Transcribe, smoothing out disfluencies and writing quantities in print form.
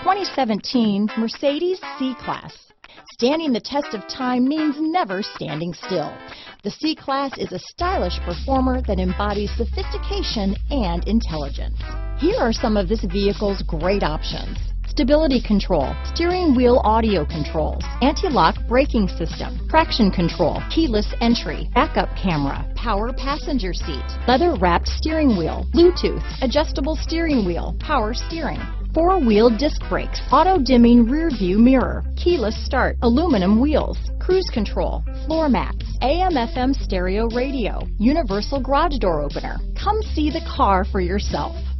2017 Mercedes C-Class. Standing the test of time means never standing still. The C-Class is a stylish performer that embodies sophistication and intelligence. Here are some of this vehicle's great options: stability control, steering wheel audio controls, anti-lock braking system, traction control, keyless entry, backup camera, power passenger seat, leather-wrapped steering wheel, Bluetooth, adjustable steering wheel, power steering, four-wheel disc brakes, auto-dimming rear-view mirror, keyless start, aluminum wheels, cruise control, floor mats, AM/FM stereo radio, universal garage door opener. Come see the car for yourself.